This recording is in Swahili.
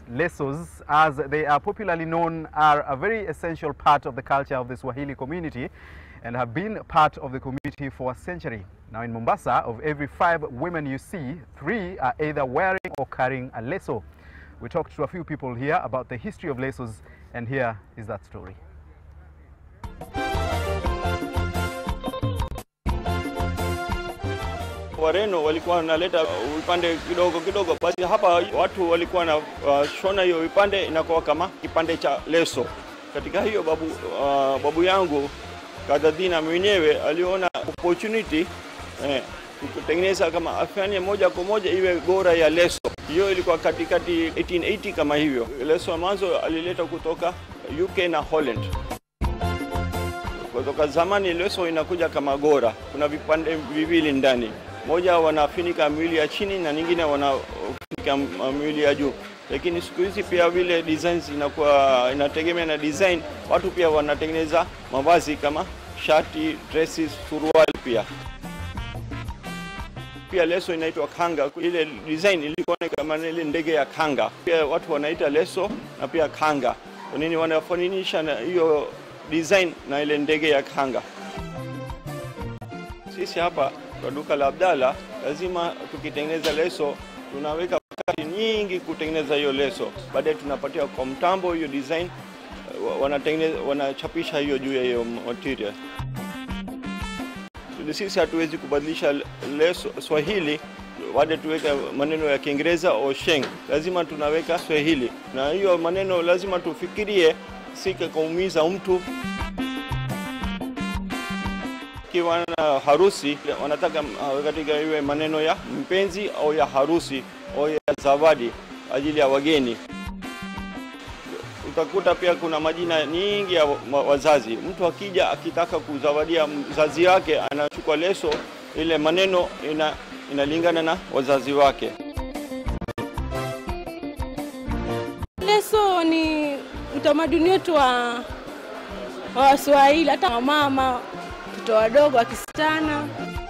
lesos, as they are popularly known, are a very essential part of the culture of the Swahili community and have been part of the community for a century. Now in Mombasa, of every 5 women you see, 3 are either wearing or carrying a leso. We talked to a few people here about the history of lesos, and here is that story. Wareno walikuwa wanaleta vipande kidogo kidogo, basi hapa watu walikuwa na shona hiyo vipande inakuwa kama kipande cha leso. Katika hiyo babu yangu Kadadina mwenyewe aliona opportunity kutengeneza kama afanye moja kwa moja iwe gora ya leso. Hiyo ilikuwa katikati 1880 kama hivyo. Leso mwanzo alileta kutoka UK na Holland. Kutoka zamani leso inakuja kama gora. Kuna vipande viwili ndani. Moja wanafunika mwili ya chini na nyingine wanafunika mwili ya juu. Lakini siku hizi pia vile designs inategemea na design. Watu pia wanatengeneza mavazi kama shati, dresses, suruali pia. Pia leso inaitwa kanga. Ile design ilikuwa kama ile ndege ya kanga. Pia watu wanaita leso na pia kanga. Kwa nini wanafananisha na hiyo design na ile ndege ya kanga? Sisi hapa kwa duka la Abdalla lazima tukitengeneza leso tunaweka wakati nyingi kutengeneza hiyo leso. Baadaye tunapatia kwa mtambo hiyo design, wanachapisha hiyo juu ya hiyo material. Sisi hatuwezi kubadilisha leso Swahili baadaye tuweke maneno ya Kiingereza au Sheng. Lazima tunaweka Swahili. Na hiyo maneno lazima tufikirie, si kuumiza mtu. Kiwa na harusi wanataka katika iwe maneno ya mpenzi au ya harusi au ya zawadi ajili ya wageni. Utakuta pia kuna majina nyingi ya wazazi. Mtu akija akitaka kuzawadia mzazi wake anachukua leso, ile maneno inalingana na wazazi wake. Leso ni utamaduni wetu wa Swahili, hata mama, watoto wadogo, wakisichana.